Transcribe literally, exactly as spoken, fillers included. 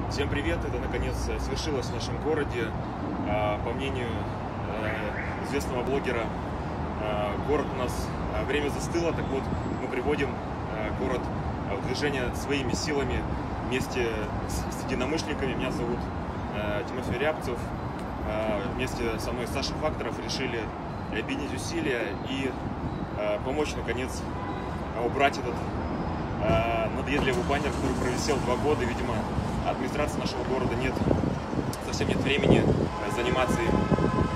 Всем привет! Это наконец свершилось в нашем городе. По мнению известного блогера, город у нас время застыло. Так вот, мы приводим город в движение своими силами вместе с единомышленниками. Меня зовут Тимофей Рябцев. Вместе со мной Саша Факторов решили объединить усилия и помочь наконец убрать этот надоедливый баннер, который провисел два года. Видимо, администрации нашего города нет, совсем нет времени заниматься им.